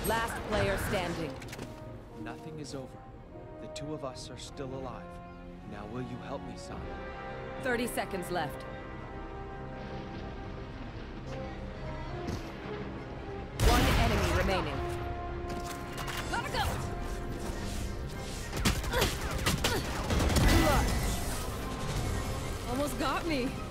Last player standing. Nothing is over. The two of us are still alive. Now will you help me, son? 30 seconds left. One enemy remaining. Gotta go! Almost got me.